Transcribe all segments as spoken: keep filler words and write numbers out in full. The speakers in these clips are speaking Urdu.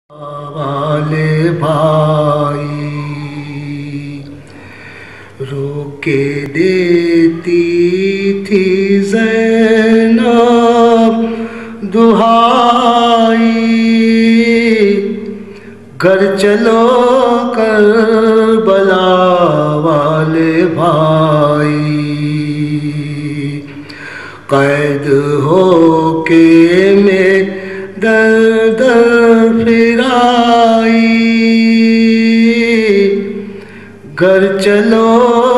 والے بھائی روکے دیتی تھی زینب دہائی، گھر چلو کربلا والے بھائی، قید ہو کے میں در در پھرائی، گھر چلو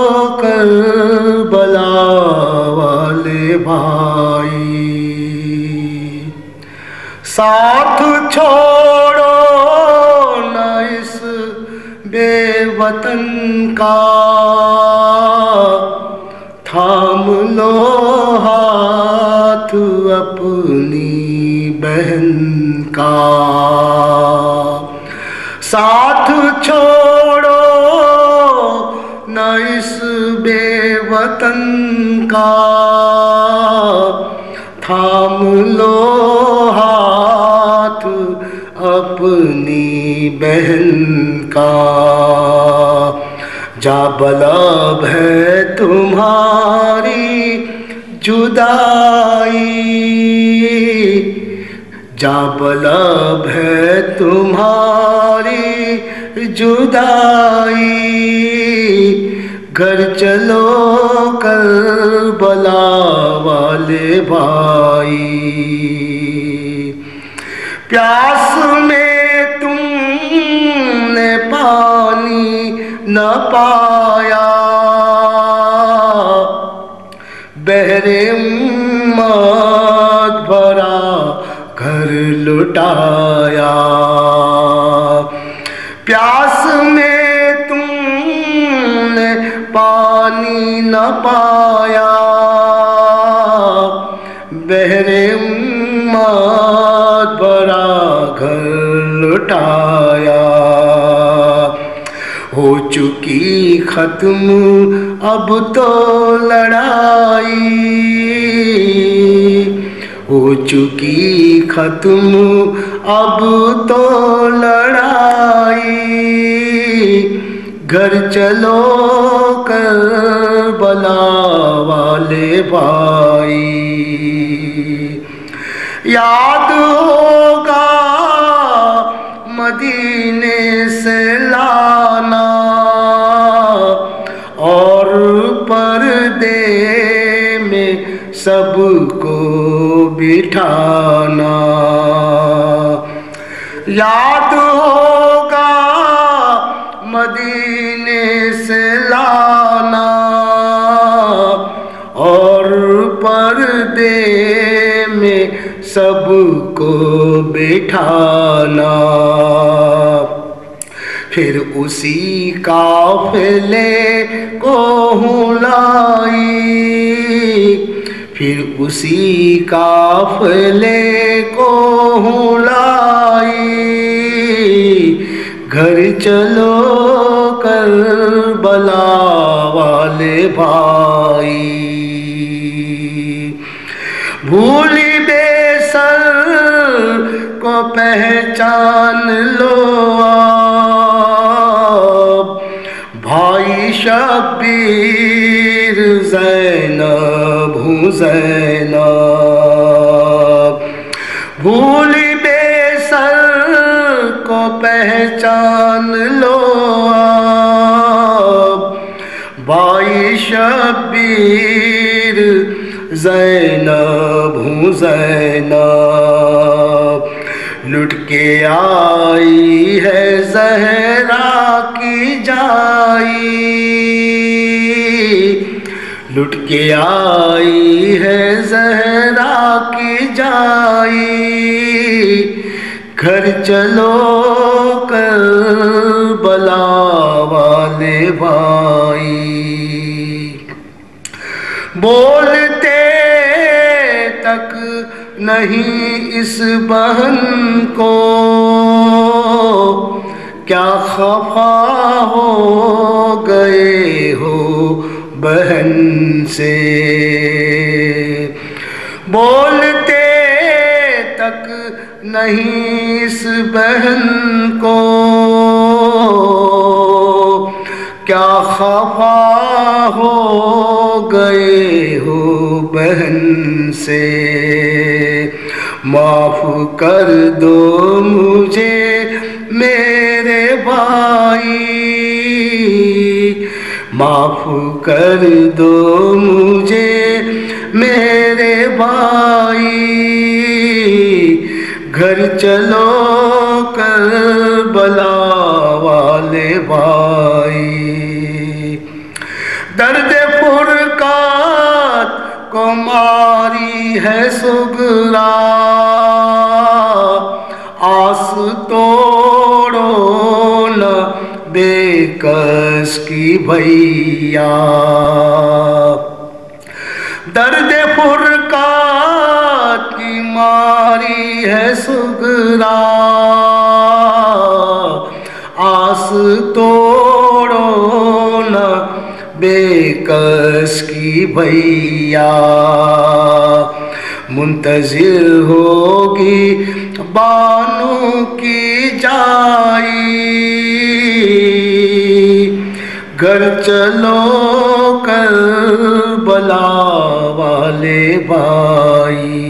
کربلا والے بھائی، ساتھ چھوڑو نہ اس بے وطن کا، تھام لو ہاتھ اپنی بہن کا، ساتھ چھوڑو نہ اس بے وطن کا، تھام لو ہاتھ اپنی بہن کا، جا بلب ہے تمہاری جدائی، جا بلب ہے تمہاری جدائی، گھر چلو کربلا والے بھائی، پیاس میں تم نے پانی نہ پایا، بحر امت بھرا گھر لٹایا، پیاس میں تم نے پانی نہ پایا، بحر امت بھرا گھر لٹایا، ہو چکی ختم اب تو لڑائی، ہو چکی ختم اب تو لڑائی، گھر چلو کربلا والے بھائی، یاد ہوگا مدینے سے لانا اور پردے میں سب کو بٹھانا، یاد ہوگا مدینے سے لانا اور پردے میں سب کو بٹھانا، پھر اسی قافلے کو ہوں لائی، پھر اسی قافلے کو ہوں لائی، گھر چلو کربلا والے بھائی، بھولی بے سر کو پہچان لو اب، بھائی شبیر زینب ہوں زینب، بھولی بے سر کو پہچان لو اب، بھائی شبیر زینب ہوں زینب، لٹ کے آئی ہے زہرا کی جائی، لٹ کے آئی ہے زہرا کی جائی، گھر چلو کربلا والے بھائی، بولتے تک نہیں اس بہن کو، کیا خفا ہو گئے ہو بہن سے، بولتے تک نہیں اس بہن کو، کیا خفا ہو گئے ہو بہن سے، معاف کر دو مجھے میرے بھائی، معاف کر دو مجھے میرے بھائی، گھر چلو کربلا والے بھائی، درد فرقات کو ماری ہے سغرا، آس توڑو نہ بے کس کی بھیا، درد فرقات کی ماری ہے سغرا، آس توڑو نہ بے کس کی بھیا، منتظر ہوگی بانو کی جائی، گھر چلو کربلا والے بھائی،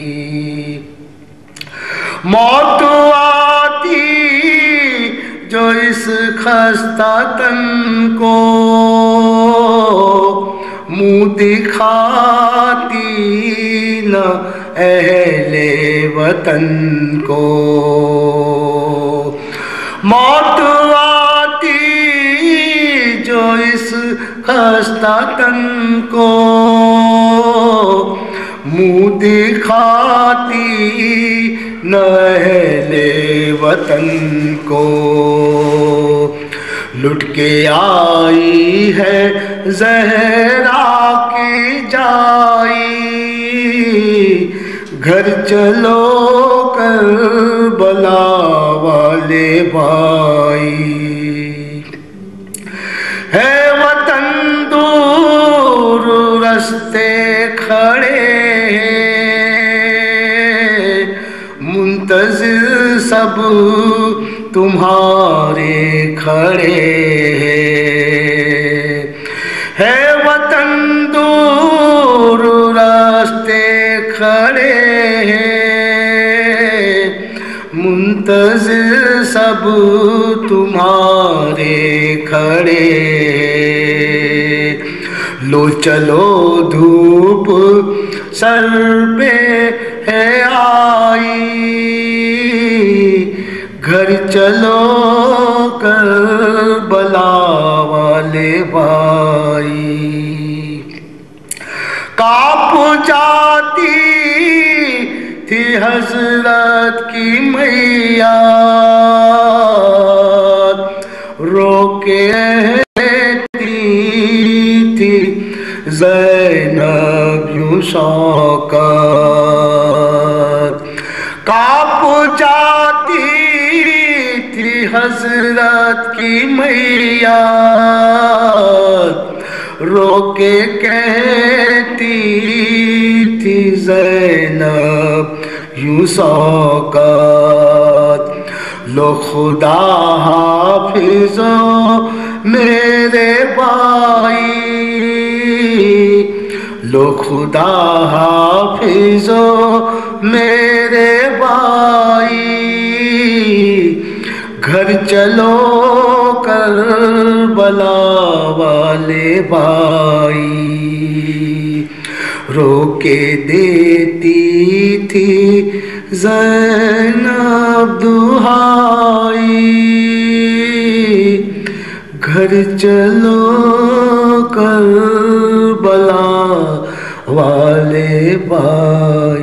موت آتی جو اس خستہ تن کو، منہ دکھاتی نہ اہل وطن کو، موت آتی جو اس خستہ تن کو، منہ دکھاتی نہ اہل وطن کو، لٹ کے آئی ہے زہرا کی جائی، گھر چلو کربلا والے بھائی، ہے وطن دور رستے کھڑے منتظر سب تمہارے کھڑے، ہے وطن دور راستے کھڑے، منتظر سب تمہارے کھڑے، لو چلو دھوپ سر پہ ہے آئی، گھر چلو کربلا والے بھائی، کانپ جاتی تھی حضرت کی میاں، رو کے کہتی تھی زینب یوں شوقت، کانپ جاتی تھی حضرت کی میاں، رو کے کہتی تھی زینب یوں شوقت، لو خدا حافظو میرے بھائی، لو خدا حافظو میرے بھائی، گھر چلو کربلا والے بھائی، رو کے دیتی تھی زینب دہائی، گھر چلو کربلا والے بھائی۔